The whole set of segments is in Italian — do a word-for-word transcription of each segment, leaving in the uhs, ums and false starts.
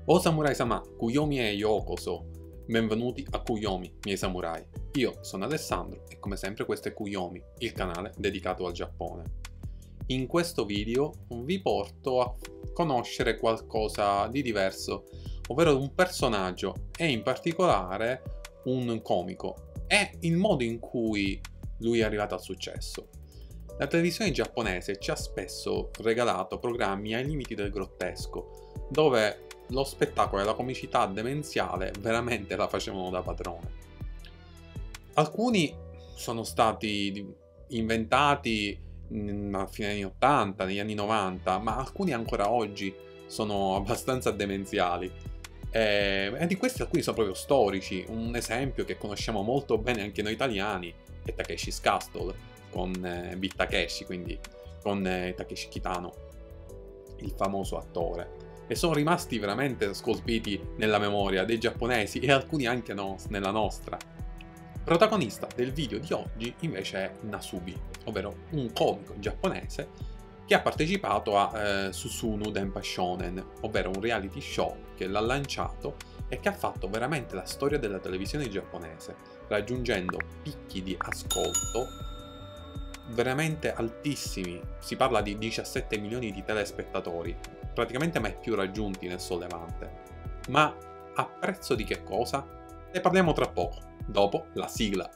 O samurai-sama, Kuyomi e Yokoso. Benvenuti a Kuyomi, miei samurai. Io sono Alessandro e come sempre questo è Kuyomi, il canale dedicato al Giappone. In questo video vi porto a conoscere qualcosa di diverso, ovvero un personaggio e in particolare un comico e il modo in cui lui è arrivato al successo. La televisione giapponese ci ha spesso regalato programmi ai limiti del grottesco, dove lo spettacolo e la comicità demenziale veramente la facevano da padrone. Alcuni sono stati inventati a fine anni ottanta, negli anni novanta, ma alcuni ancora oggi sono abbastanza demenziali. E, e di questi alcuni sono proprio storici. Un esempio che conosciamo molto bene anche noi italiani è Takeshi's Castle, con eh, Beat Takeshi, quindi con eh, Takeshi Kitano, il famoso attore. E sono rimasti veramente scolpiti nella memoria dei giapponesi e alcuni anche no, nella nostra. Protagonista del video di oggi invece è Nasubi, ovvero un comico giapponese che ha partecipato a eh, Susumu Denpa Shonen, ovvero un reality show che l'ha lanciato e che ha fatto veramente la storia della televisione giapponese, raggiungendo picchi di ascolto veramente altissimi. Si parla di diciassette milioni di telespettatori, praticamente mai più raggiunti nel sollevante. Ma a prezzo di che cosa? Ne parliamo tra poco, dopo la sigla.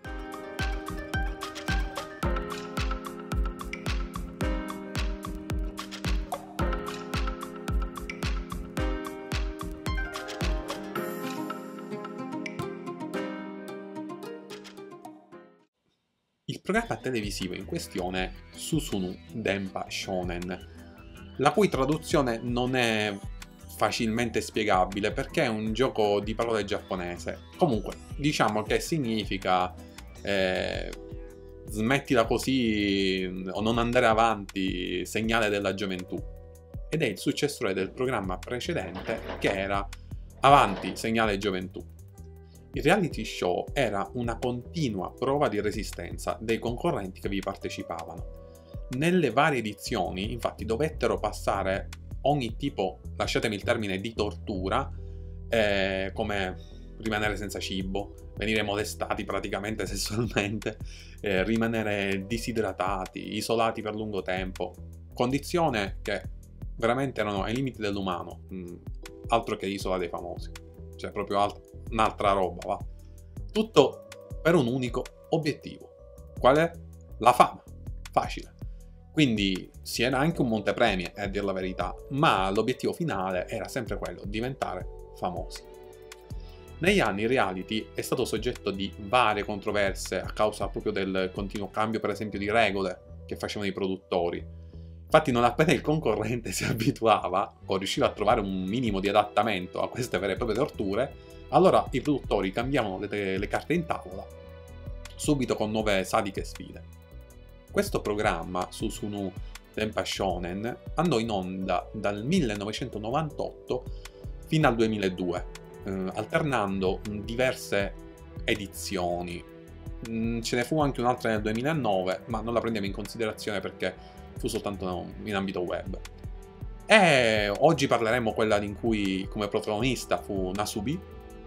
Il programma televisivo in questione è Susumu Denpa Shonen, la cui traduzione non è facilmente spiegabile perché è un gioco di parole giapponese. Comunque, diciamo che significa eh, smettila così o non andare avanti, segnale della gioventù. Ed è il successore del programma precedente che era Avanti, segnale gioventù. Il reality show era una continua prova di resistenza dei concorrenti che vi partecipavano. Nelle varie edizioni, infatti, dovettero passare ogni tipo, lasciatemi il termine, di tortura, eh, come rimanere senza cibo, venire molestati praticamente sessualmente, eh, rimanere disidratati, isolati per lungo tempo, condizioni che veramente erano ai limiti dell'umano, mh, altro che Isola dei Famosi, cioè proprio alt- un'altra roba, va. Tutto per un unico obiettivo. Qual è? La fama. Facile. Quindi si era anche un montepremi, a dir la verità, ma l'obiettivo finale era sempre quello, diventare famosi. Negli anni il reality è stato soggetto di varie controversie a causa proprio del continuo cambio, per esempio, di regole che facevano i produttori. Infatti non appena il concorrente si abituava o riusciva a trovare un minimo di adattamento a queste vere e proprie torture, allora i produttori cambiavano le, le carte in tavola subito con nuove sadiche sfide. Questo programma, Susumu Denpa Shonen, andò in onda dal millenovecentonovantotto fino al duemiladue, eh, alternando diverse edizioni. Mm, ce ne fu anche un'altra nel duemilanove, ma non la prendiamo in considerazione perché fu soltanto in ambito web. E oggi parleremo quella in cui come protagonista fu Nasubi,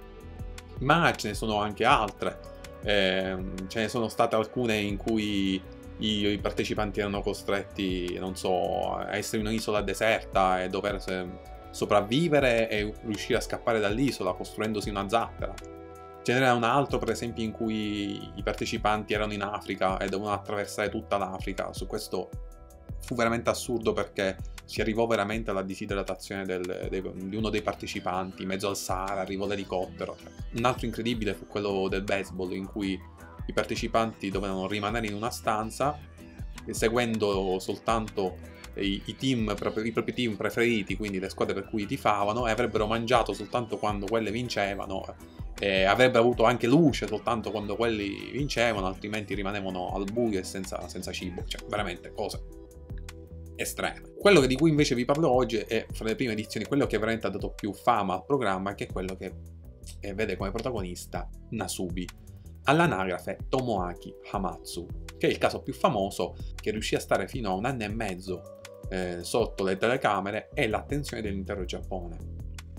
ma ce ne sono anche altre. Eh, ce ne sono state alcune in cui i, i partecipanti erano costretti, non so, a essere in un'isola deserta e dover sopravvivere e riuscire a scappare dall'isola costruendosi una zattera. Ce n'era un altro, per esempio, in cui i partecipanti erano in Africa e dovevano attraversare tutta l'Africa. Su questo fu veramente assurdo perché si arrivò veramente alla disidratazione del, de, di uno dei partecipanti, in mezzo al Sahara, arrivò l'elicottero. Un altro incredibile fu quello del baseball, in cui i partecipanti dovevano rimanere in una stanza seguendo soltanto i, i, team, i propri team preferiti, quindi le squadre per cui tifavano, e avrebbero mangiato soltanto quando quelle vincevano, e avrebbero avuto anche luce soltanto quando quelli vincevano, altrimenti rimanevano al buio e senza, senza cibo. Cioè veramente cose estreme. Quello di cui invece vi parlo oggi è, fra le prime edizioni, quello che veramente ha dato più fama al programma, che è quello che eh, vede come protagonista Nasubi, all'anagrafe Tomoaki Hamatsu, che è il caso più famoso, che riuscì a stare fino a un anno e mezzo eh, sotto le telecamere e l'attenzione dell'intero Giappone.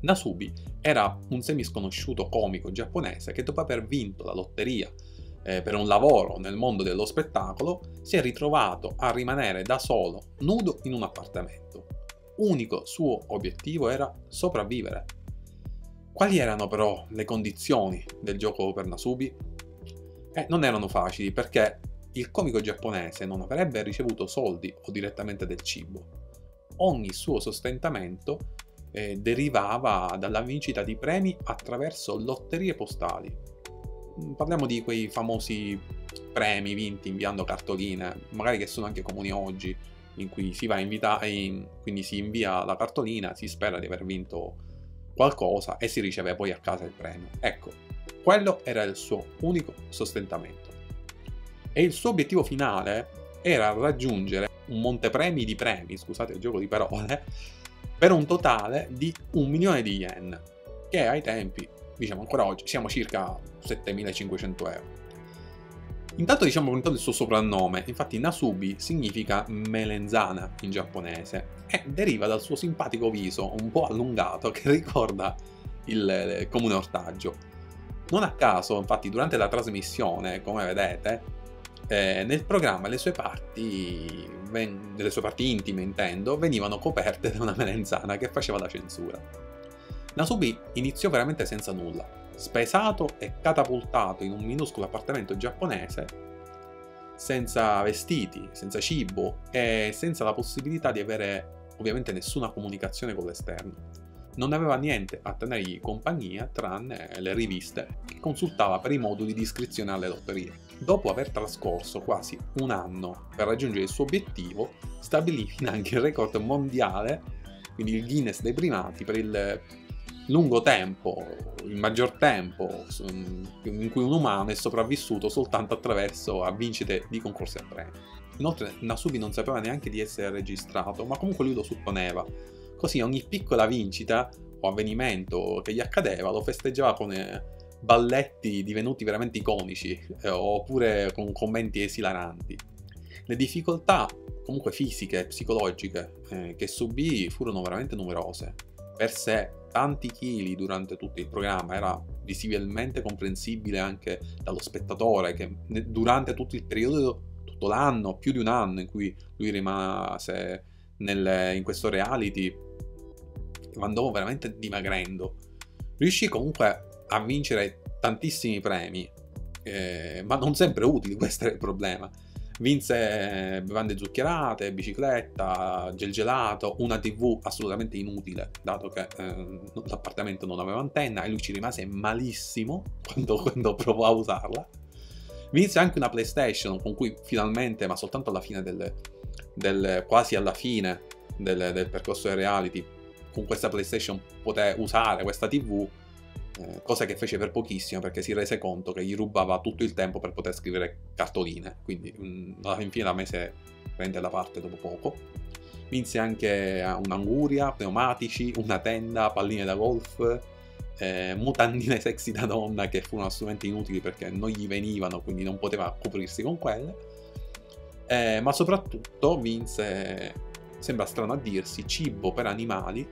Nasubi era un semisconosciuto comico giapponese che dopo aver vinto la lotteria eh, per un lavoro nel mondo dello spettacolo si è ritrovato a rimanere da solo, nudo in un appartamento. Unico suo obiettivo era sopravvivere. Quali erano però le condizioni del gioco per Nasubi? Eh, non erano facili perché il comico giapponese non avrebbe ricevuto soldi o direttamente del cibo. Ogni suo sostentamento eh, derivava dalla vincita di premi attraverso lotterie postali. Parliamo di quei famosi premi vinti inviando cartoline, magari che sono anche comuni oggi, in cui si va a invitare, quindi si invia la cartolina, si spera di aver vinto qualcosa e si riceve poi a casa il premio. Ecco, quello era il suo unico sostentamento. E il suo obiettivo finale era raggiungere un montepremi di premi, scusate il gioco di parole, per un totale di un milione di yen, che ai tempi, diciamo ancora oggi, siamo circa settemilacinquecento euro. Intanto diciamo il suo soprannome, infatti Nasubi significa melenzana in giapponese e deriva dal suo simpatico viso un po' allungato che ricorda il, il comune ortaggio. Non a caso, infatti, durante la trasmissione, come vedete, eh, nel programma le sue parti, ven- le sue parti intime intendo, venivano coperte da una melenzana che faceva la censura. Nasubi iniziò veramente senza nulla, spesato e catapultato in un minuscolo appartamento giapponese, senza vestiti, senza cibo e senza la possibilità di avere ovviamente nessuna comunicazione con l'esterno. Non aveva niente a tenergli compagnia tranne le riviste che consultava per i moduli di iscrizione alle lotterie. Dopo aver trascorso quasi un anno per raggiungere il suo obiettivo, stabilì anche il record mondiale, quindi il Guinness dei primati, per il lungo tempo, il maggior tempo in cui un umano è sopravvissuto soltanto attraverso vincite di concorsi a premi. Inoltre Nasubi non sapeva neanche di essere registrato, ma comunque lui lo supponeva. Così ogni piccola vincita o avvenimento che gli accadeva lo festeggiava con eh, balletti divenuti veramente iconici eh, oppure con commenti esilaranti. Le difficoltà comunque fisiche e psicologiche eh, che subì furono veramente numerose. Per sé tanti chili durante tutto il programma era visibilmente comprensibile anche dallo spettatore che durante tutto il periodo, tutto l'anno, più di un anno in cui lui rimase nel, in questo reality, andò veramente dimagrendo. Riuscì comunque a vincere tantissimi premi, eh, ma non sempre utili, questo è il problema. Vinse bevande zuccherate, bicicletta, gel gelato, una tivù assolutamente inutile, dato che eh, l'appartamento non aveva antenna e lui ci rimase malissimo quando, quando provò a usarla. Vinse anche una PlayStation con cui finalmente, ma soltanto alla fine del, del quasi alla fine del, del percorso del reality, con questa PlayStation poté usare questa tivù, eh, cosa che fece per pochissimo perché si rese conto che gli rubava tutto il tempo per poter scrivere cartoline, quindi mh, alla fine la mese prende da parte dopo poco. Vinse anche un'anguria, pneumatici, una tenda, palline da golf, eh, mutandine sexy da donna che furono assolutamente inutili perché non gli venivano, quindi non poteva coprirsi con quelle, eh, ma soprattutto vinse, sembra strano a dirsi, cibo per animali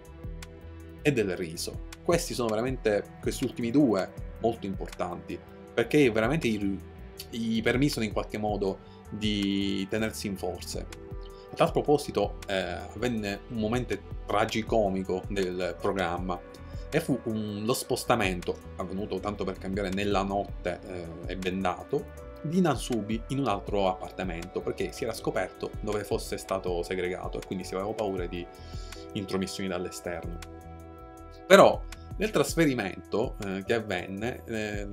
e del riso. Questi sono veramente, questi ultimi due, molto importanti, perché veramente gli, gli permisero in qualche modo di tenersi in forze. A tal proposito eh, avvenne un momento tragicomico del programma e fu un, lo spostamento, avvenuto tanto per cambiare nella notte eh, e bendato, di Nasubi in un altro appartamento, perché si era scoperto dove fosse stato segregato e quindi si aveva paura di intromissioni dall'esterno. Però nel trasferimento eh, che avvenne, eh,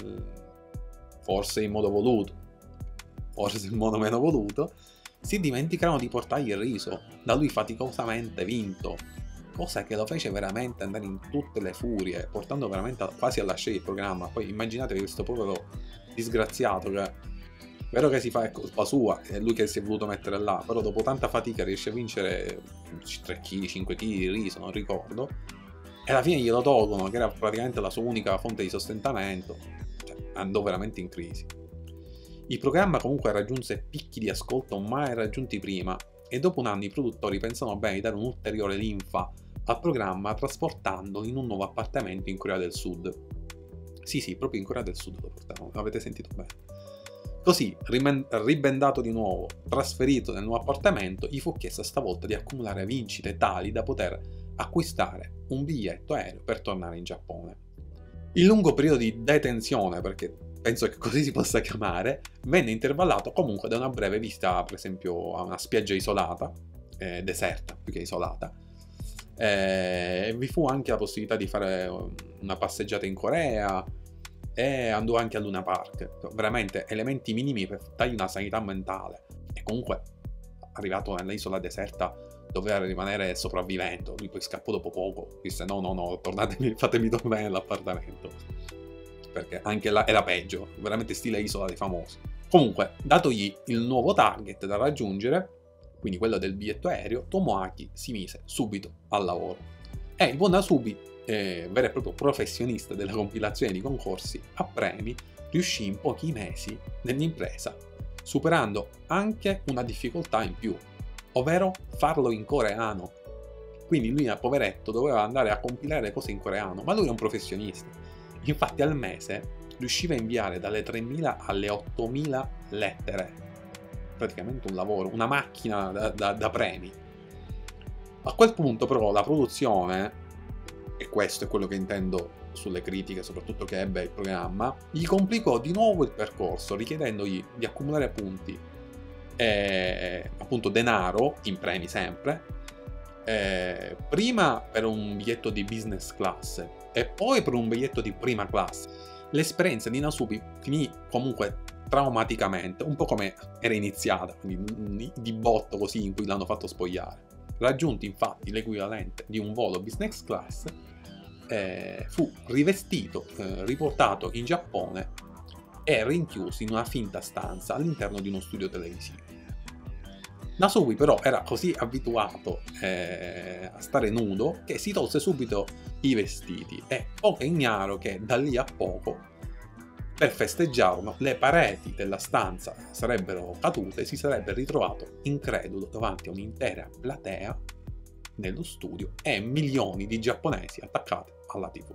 forse in modo voluto, forse in modo meno voluto, si dimenticarono di portargli il riso, da lui faticosamente vinto, cosa che lo fece veramente andare in tutte le furie, portando veramente a, quasi a lasciare il programma. Poi immaginatevi questo povero disgraziato che, vero che si fa è colpa sua, è lui che si è voluto mettere là, però dopo tanta fatica riesce a vincere tre chili, cinque chili di riso, non ricordo, e alla fine glielo tolgono, che era praticamente la sua unica fonte di sostentamento. Cioè, andò veramente in crisi. Il programma comunque raggiunse picchi di ascolto mai raggiunti prima e dopo un anno i produttori pensano bene di dare un'ulteriore linfa al programma trasportandolo in un nuovo appartamento in Corea del Sud. Sì, sì, proprio in Corea del Sud lo portarono, avete sentito bene. Così, ribendato di nuovo, trasferito nel nuovo appartamento, gli fu chiesto stavolta di accumulare vincite tali da poter acquistare un biglietto aereo per tornare in Giappone. Il lungo periodo di detenzione, perché penso che così si possa chiamare, venne intervallato comunque da una breve visita, per esempio, a una spiaggia isolata, eh, deserta più che isolata, e eh, vi fu anche la possibilità di fare una passeggiata in Corea, e andò anche a Luna Park. Veramente elementi minimi per dargli una sanità mentale. E comunque, arrivato nell'isola deserta, doveva rimanere sopravvivendo. Lui poi scappò dopo poco, disse no no no, tornatemi, fatemi tornare nell'appartamento, perché anche là era peggio, veramente stile isola dei famosi. Comunque, datogli il nuovo target da raggiungere, quindi quello del biglietto aereo, Tomoaki si mise subito al lavoro. E il buon Asobi, Eh, vero e proprio professionista della compilazione di concorsi a premi, riuscì in pochi mesi nell'impresa, superando anche una difficoltà in più, ovvero farlo in coreano. Quindi lui, poveretto, doveva andare a compilare cose in coreano, ma lui è un professionista. Infatti al mese riusciva a inviare dalle tremila alle ottomila lettere, praticamente un lavoro, una macchina da, da, da premi. A quel punto però la produzione, e questo è quello che intendo sulle critiche, soprattutto che ebbe il programma, gli complicò di nuovo il percorso, richiedendogli di accumulare punti, e, appunto denaro, in premi sempre, e, prima per un biglietto di business class e poi per un biglietto di prima classe. L'esperienza di Nasubi finì comunque traumaticamente, un po' come era iniziata, quindi di botto così in cui l'hanno fatto spogliare. Raggiunti infatti l'equivalente di un volo business class, eh, fu rivestito, eh, riportato in Giappone e rinchiuso in una finta stanza all'interno di uno studio televisivo. Nasubi però era così abituato eh, a stare nudo che si tolse subito i vestiti e poco è ignaro che da lì a poco, per festeggiarlo, le pareti della stanza sarebbero cadute e si sarebbe ritrovato incredulo davanti a un'intera platea nello studio e milioni di giapponesi attaccati alla tivù.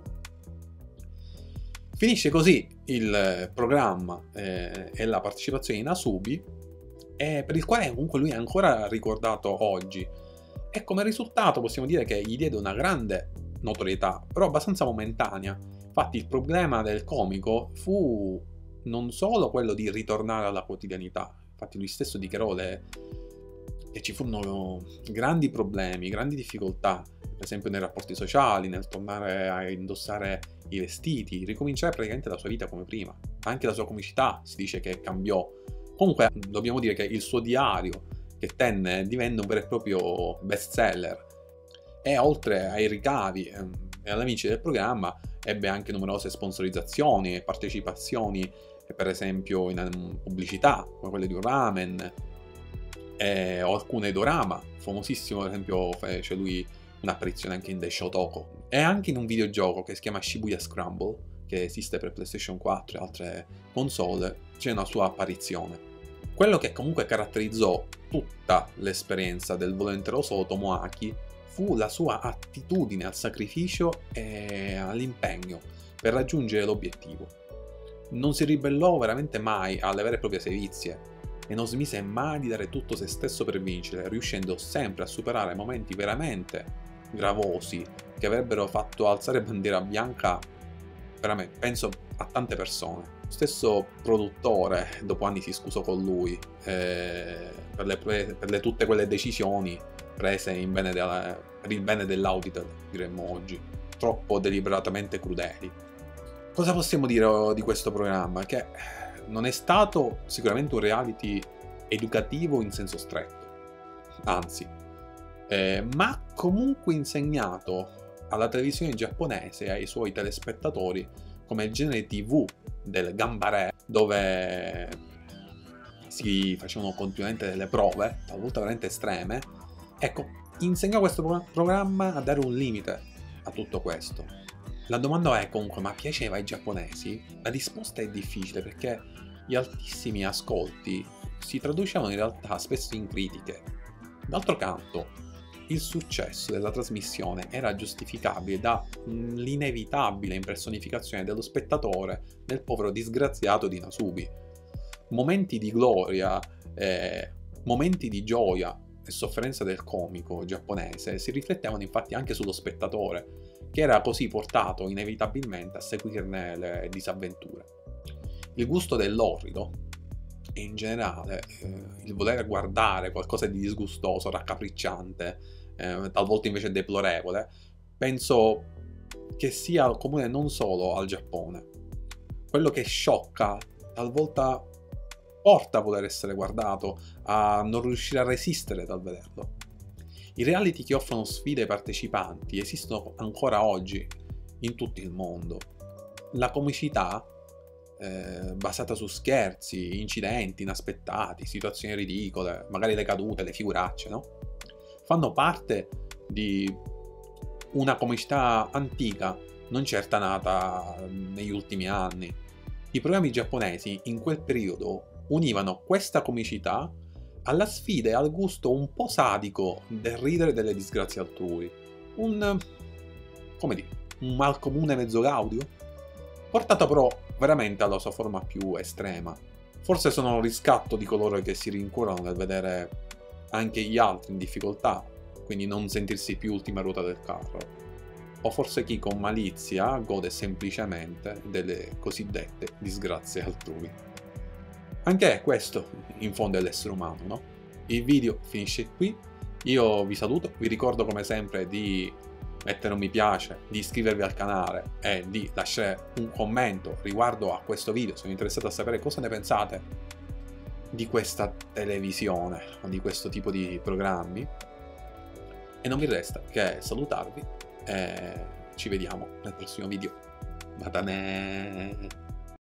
Finisce così il programma eh, e la partecipazione di Nasubi, e per il quale comunque lui è ancora ricordato oggi, e come risultato possiamo dire che gli diede una grande notorietà, però abbastanza momentanea. Infatti il problema del comico fu non solo quello di ritornare alla quotidianità, infatti lui stesso dichiarò le... che ci furono grandi problemi, grandi difficoltà, per esempio nei rapporti sociali, nel tornare a indossare i vestiti, ricominciare praticamente la sua vita come prima. Anche la sua comicità si dice che cambiò. Comunque dobbiamo dire che il suo diario che tenne divenne un vero e proprio bestseller, e oltre ai ricavi e agli amici del programma ebbe anche numerose sponsorizzazioni e partecipazioni, per esempio in pubblicità come quelle di un ramen e, o alcune dorama. Famosissimo, per esempio, fece lui un'apparizione anche in The Shotoko e anche in un videogioco che si chiama Shibuya Scramble, che esiste per PlayStation quattro e altre console. C'è una sua apparizione. Quello che comunque caratterizzò tutta l'esperienza del volenteroso Tomoaki fu la sua attitudine al sacrificio e all'impegno per raggiungere l'obiettivo. Non si ribellò veramente mai alle vere e proprie sevizie e non smise mai di dare tutto se stesso per vincere, riuscendo sempre a superare momenti veramente gravosi che avrebbero fatto alzare bandiera bianca, veramente, penso a tante persone. Lo stesso produttore dopo anni si scusò con lui eh, per, le, per le, tutte quelle decisioni prese in bene della, per il bene dell'auditor, diremmo oggi, troppo deliberatamente crudeli. Cosa possiamo dire di questo programma? Che non è stato sicuramente un reality educativo in senso stretto, anzi, eh, ma comunque insegnato alla televisione giapponese e ai suoi telespettatori come il genere tivù del gambare, dove si facevano continuamente delle prove, talvolta veramente estreme. Ecco, insegnò questo pro- programma a dare un limite a tutto questo. La domanda è comunque, ma piaceva ai giapponesi? La risposta è difficile, perché gli altissimi ascolti si traducevano in realtà spesso in critiche. D'altro canto, il successo della trasmissione era giustificabile dall'inevitabile impersonificazione dello spettatore nel povero disgraziato di Nasubi. Momenti di gloria, eh, momenti di gioia e sofferenza del comico giapponese si riflettevano infatti anche sullo spettatore, che era così portato inevitabilmente a seguirne le disavventure. Il gusto dell'orrido e in generale eh, il voler guardare qualcosa di disgustoso, raccapricciante, eh, talvolta invece deplorevole, penso che sia comune non solo al Giappone. Quello che sciocca talvolta porta a voler essere guardato, a non riuscire a resistere dal vederlo. I reality che offrono sfide ai partecipanti esistono ancora oggi in tutto il mondo. La comicità Eh, basata su scherzi, incidenti inaspettati, situazioni ridicole, magari le cadute, le figuracce, no? Fanno parte di una comicità antica, non certa nata negli ultimi anni. I programmi giapponesi in quel periodo univano questa comicità alla sfida e al gusto un po' sadico del ridere delle disgrazie altrui. Un, come dire, un malcomune mezzo gaudio, portato però veramente alla sua forma più estrema. Forse sono un riscatto di coloro che si rincuorano nel vedere anche gli altri in difficoltà, quindi non sentirsi più ultima ruota del carro. O forse chi con malizia gode semplicemente delle cosiddette disgrazie altrui. Anche questo in fondo è l'essere umano, no? Il video finisce qui, io vi saluto, vi ricordo come sempre di mettere un mi piace, di iscrivervi al canale e di lasciare un commento riguardo a questo video se siete interessati a sapere cosa ne pensate di questa televisione o di questo tipo di programmi. E non mi resta che salutarvi e ci vediamo nel prossimo video. Matane!